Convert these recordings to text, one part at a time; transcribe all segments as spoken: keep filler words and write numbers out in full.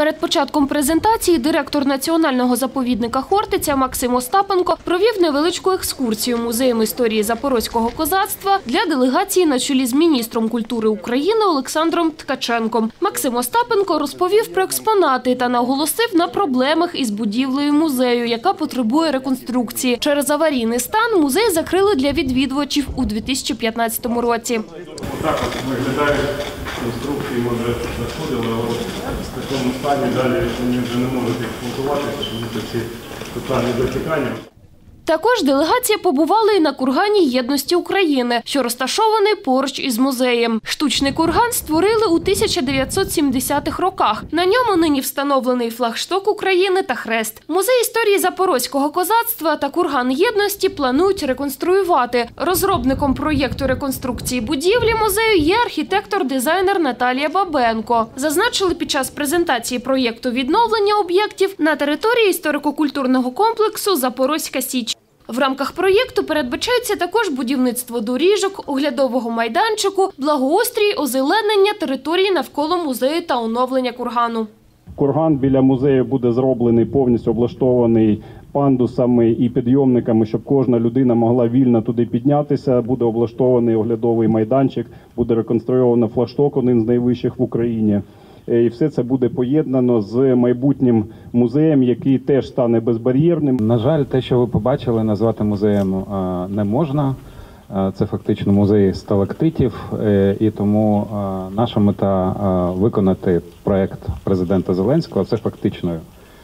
Перед початком презентації директор національного заповідника Хортиця Максим Остапенко провів невеличку екскурсію музеєм історії запорозького козацтва для делегації на чолі з міністром культури України Олександром Ткаченком. Максим Остапенко розповів про експонати та наголосив на проблемах із будівлею музею, яка потребує реконструкції. Через аварійний стан музей закрили для відвідувачів у дві тисячі п'ятнадцятому році. Так от виглядають конструкції, ми вже знаходили, але в такому стані далі вони вже не можуть експлуатуватися, тому що ці тотальні дотікання. Також делегація побувала і на кургані Єдності України, що розташований поруч із музеєм. Штучний курган створили у тисяча дев'ятсот сімдесятих роках. На ньому нині встановлений флагшток України та хрест. Музей історії запорозького козацтва та курган Єдності планують реконструювати. Розробником проєкту реконструкції будівлі музею є архітектор-дизайнер Наталія Бабенко. Зазначили під час презентації проєкту відновлення об'єктів на території історико-культурного комплексу «Запорозька Січ». В рамках проєкту передбачається також будівництво доріжок, оглядового майданчику, благоустрій, озеленення території навколо музею та оновлення кургану. Курган біля музею буде зроблений, повністю облаштований пандусами і підйомниками, щоб кожна людина могла вільно туди піднятися. Буде облаштований оглядовий майданчик, буде реконструйовано флагшток, один з найвищих в Україні. І все це буде поєднано з майбутнім музеєм, який теж стане безбар'єрним. На жаль, те, що ви побачили, назвати музеєм не можна. Це фактично музей сталактитів, і тому наша мета – виконати проєкт президента Зеленського. Це фактично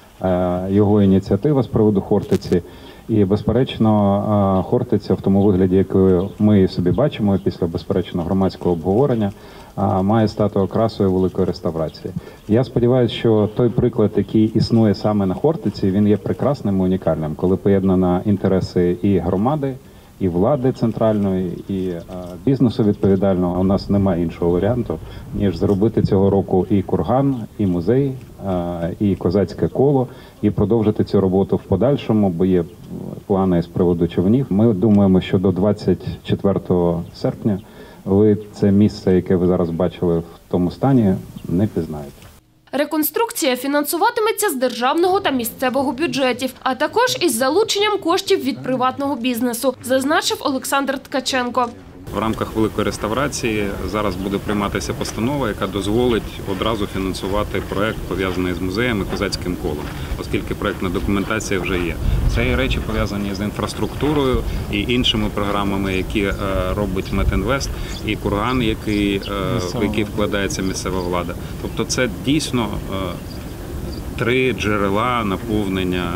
його ініціатива з приводу Хортиці. І, безперечно, Хортиця в тому вигляді, який ми собі бачимо після, безперечно, громадського обговорення, має стати окрасою великої реставрації. Я сподіваюся, що той приклад, який існує саме на Хортиці, він є прекрасним і унікальним, коли поєднано інтереси і громади, і влади центральної, і бізнесу відповідального. У нас немає іншого варіанту, ніж зробити цього року і курган, і музей, і козацьке коло, і продовжити цю роботу в подальшому, бо є плани з приводу човнів. Ми думаємо, що до двадцять четвертого серпня ви це місце, яке ви зараз бачили в тому стані, не пізнаєте. Реконструкція фінансуватиметься з державного та місцевого бюджетів, а також із залученням коштів від приватного бізнесу, зазначив Олександр Ткаченко. В рамках великої реставрації зараз буде прийматися постанова, яка дозволить одразу фінансувати проєкт, пов'язаний з музеєм і козацьким колом, оскільки проєктна документація вже є. Це є речі, пов'язані з інфраструктурою і іншими програмами, які робить Метінвест, і курган, який, в який вкладається місцева влада. Тобто це дійсно три джерела наповнення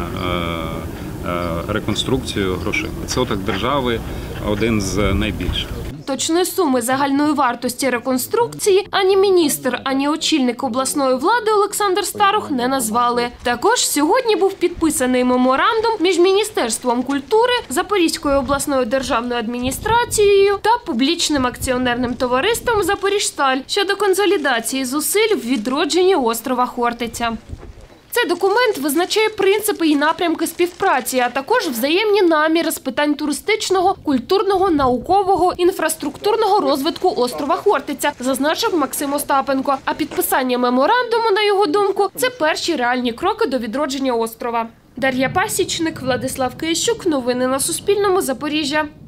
реконструкцією грошей. Відсоток держави один з найбільших. Точної суми загальної вартості реконструкції ані міністр, ані очільник обласної влади Олександр Старух не назвали. Також сьогодні був підписаний меморандум між Міністерством культури, Запорізькою обласною державною адміністрацією та публічним акціонерним товариством «Запоріжсталь» щодо консолідації зусиль в відродженні острова Хортиця. Цей документ визначає принципи і напрямки співпраці, а також взаємні наміри з питань туристичного, культурного, наукового, інфраструктурного розвитку острова Хортиця, зазначив Максим Остапенко. А підписання меморандуму, на його думку, це перші реальні кроки до відродження острова. Дар'я Пасічник, Владислав Киящук. Новини на Суспільному. Запоріжжя.